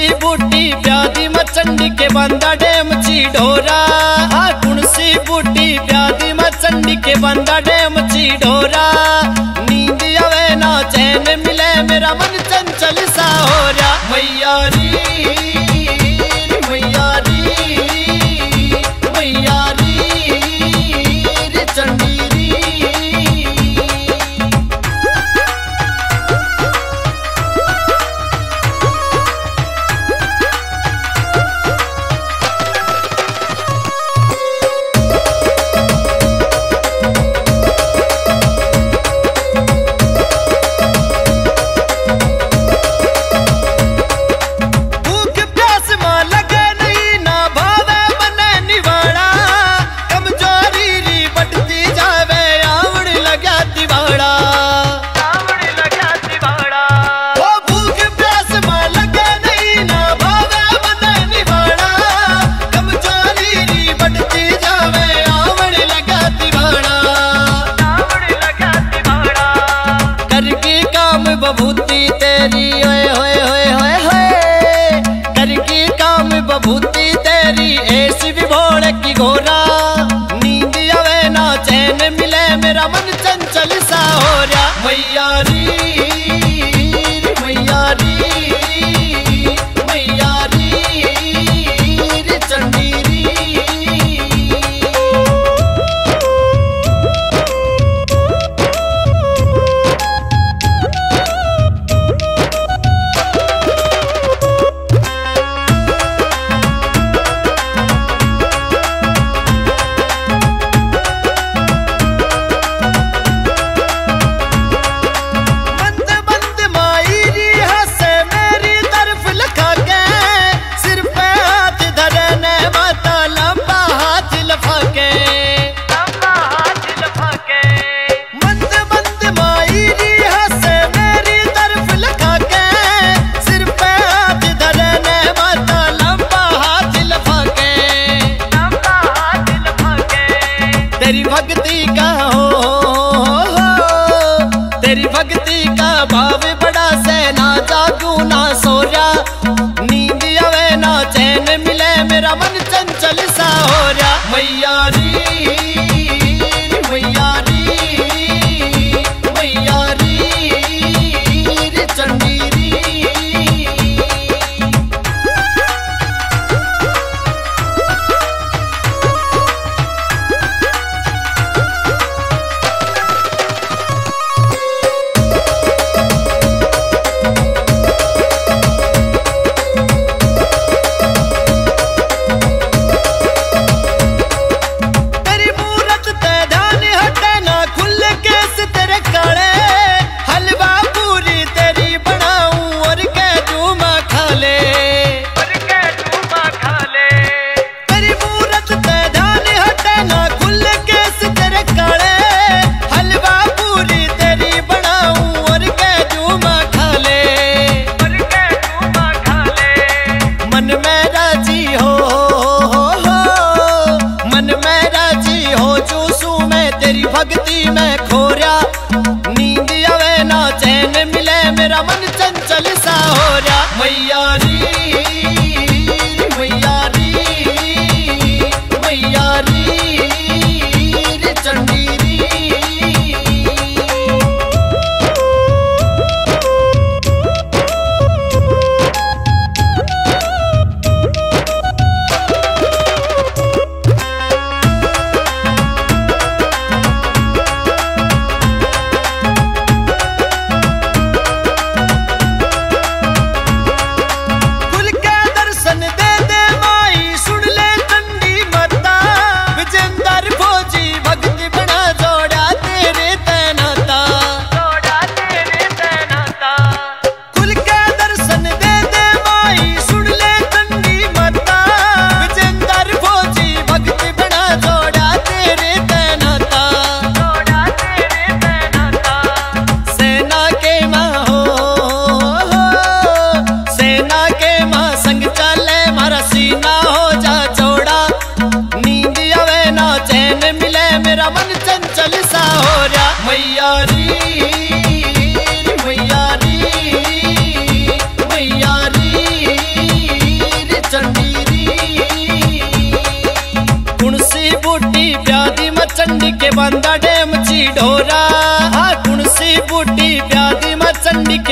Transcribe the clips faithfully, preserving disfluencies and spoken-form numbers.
कुणसी बूटी प्यादी मचंडी के बंदा डेम ची ढोरा। हाँ कुणसी बूटी प्यादी मचंडी के बंदा डेम ची ढोरा। नींद आवे ना चैन मिले मेरा मन चंचल सा हो रहा। मैया री मैया री मैया री चंडी री। बभूति तेरी ओए होए होए होए होए करकी काम बभूति तेरी ऐसी भी भोड़ की घोरा। नींद आवे ना चैन मिले मेरा मन चंचल सा हो रहा। मैया री मैया री मैया री चंडी री। तेरी भक्ति का हो, हो, हो तेरी भक्ति का भाव बड़ा से ना जागू ना सोया। नींद आवे ना चैन मिले मेरा मन चंचल सा हो रहा। मैया री मैया री मैया री चंडी री। भक्ति में खोया नींद आवे ना चैन मिले मेरा मन चंचल सा हो रहा। मैया री मैया री मैया री चंडी री। मेरा मन चंचल सा हो रहा। मैया री मैया री मैया री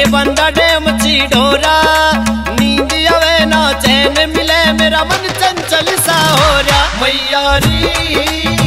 बंदा डेम ची ढोरा, नींद आवे ना चैन मिले, मेरा मन चंचल सा हो रहा। मैया री